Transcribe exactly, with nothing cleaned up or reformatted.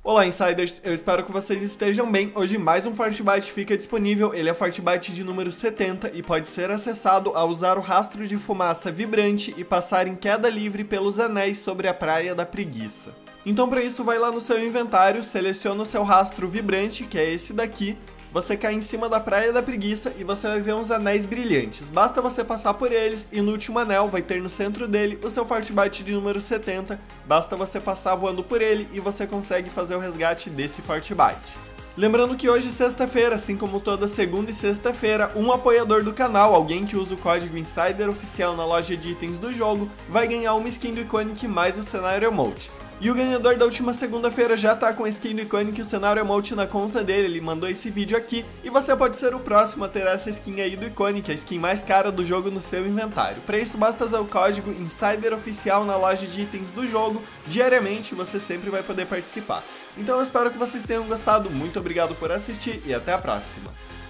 Olá, Insiders! Eu espero que vocês estejam bem. Hoje mais um Fortbyte fica disponível. Ele é Fortbyte de número setenta e pode ser acessado ao usar o rastro de fumaça vibrante e passar em queda livre pelos anéis sobre a Praia da Preguiça. Então para isso vai lá no seu inventário, seleciona o seu rastro vibrante, que é esse daqui. Você cai em cima da Praia da Preguiça e você vai ver uns anéis brilhantes. Basta você passar por eles e no último anel vai ter no centro dele o seu Fortbyte de número setenta. Basta você passar voando por ele e você consegue fazer o resgate desse Fortbyte. Lembrando que hoje, sexta-feira, assim como toda segunda e sexta-feira, um apoiador do canal, alguém que usa o código Insider oficial na loja de itens do jogo, vai ganhar uma skin do Iconic mais o cenário emote. E o ganhador da última segunda-feira já tá com a skin do Iconic e o cenário emote na conta dele, ele mandou esse vídeo aqui, e você pode ser o próximo a ter essa skin aí do Iconic, a skin mais cara do jogo no seu inventário. Para isso basta usar o código Insider oficial na loja de itens do jogo, diariamente você sempre vai poder participar. Então eu espero que vocês tenham gostado, muito obrigado por assistir e até a próxima!